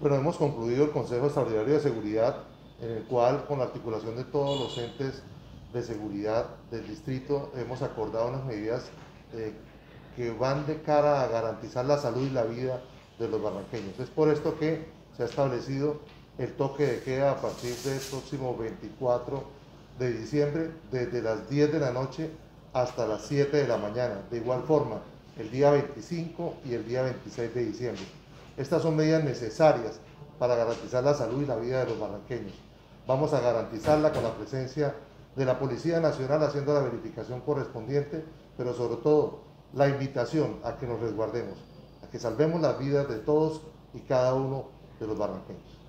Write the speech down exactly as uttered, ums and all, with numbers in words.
Bueno, hemos concluido el Consejo Extraordinario de Seguridad, en el cual, con la articulación de todos los entes de seguridad del distrito, hemos acordado unas medidas eh, que van de cara a garantizar la salud y la vida de los barranqueños. Es por esto que se ha establecido el toque de queda a partir del próximo veinticuatro de diciembre, desde las diez de la noche hasta las siete de la mañana. De igual forma, el día veinticinco y el día veintiséis de diciembre. Estas son medidas necesarias para garantizar la salud y la vida de los barranqueños. Vamos a garantizarla con la presencia de la Policía Nacional haciendo la verificación correspondiente, pero sobre todo la invitación a que nos resguardemos, a que salvemos las vidas de todos y cada uno de los barranqueños.